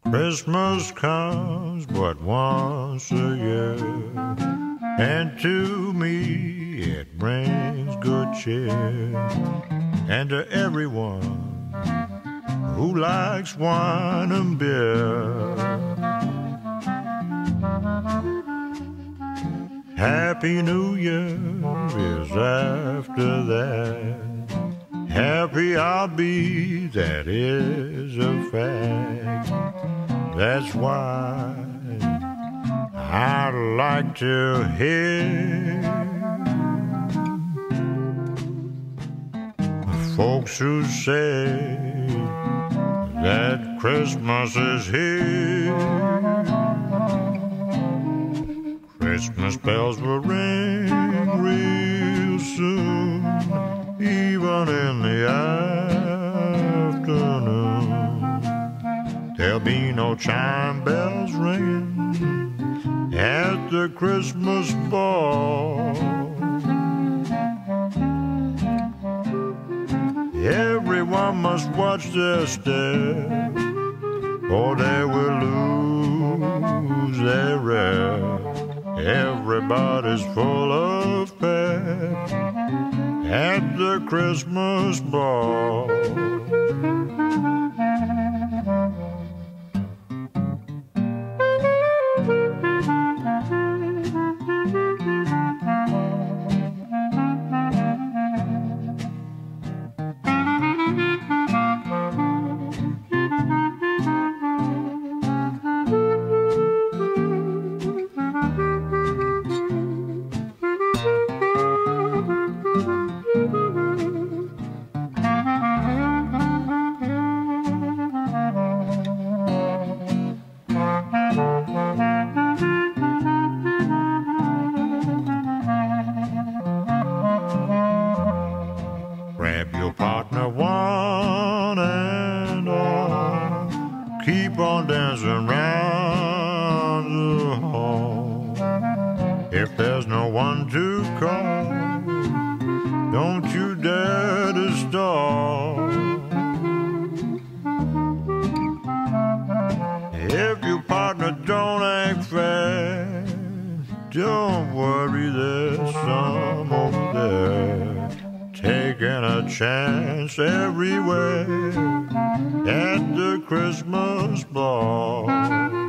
Christmas comes but once a year, and to me it brings good cheer. And to everyone who likes wine and beer, Happy New Year is after that. Happy I'll be, that is a fact. That's why I like to hear folks who say that Christmas is here. Christmas bells will ring real soon, even in the afternoon. There'll be no chime bells ringing at the Christmas ball. Everyone must watch their step, or they will lose their rest. Everybody's full of pep at the Christmas ball. Grab your partner one and all, keep on dancing round the hall. If there's no one to call, don't you dare to stall. If your partner don't act fast, don't worry, there's some over there taking a chance everywhere at the Christmas ball.